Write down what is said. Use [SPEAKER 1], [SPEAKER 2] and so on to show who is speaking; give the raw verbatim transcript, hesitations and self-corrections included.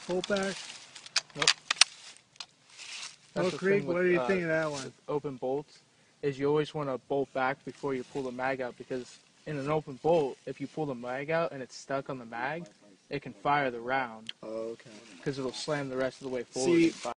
[SPEAKER 1] Bolt back?
[SPEAKER 2] Nope.
[SPEAKER 1] Oh,
[SPEAKER 2] That's the
[SPEAKER 1] Krieg,
[SPEAKER 2] thing with,
[SPEAKER 1] what do you
[SPEAKER 2] uh,
[SPEAKER 1] think of that one?
[SPEAKER 2] with open bolts, is you always want to bolt back before you pull the mag out, because in an open bolt, if you pull the mag out and it's stuck on the mag, it can fire the round.
[SPEAKER 1] Oh, okay.
[SPEAKER 2] Because it'll slam the rest of the way forward.
[SPEAKER 1] See,
[SPEAKER 2] and fire.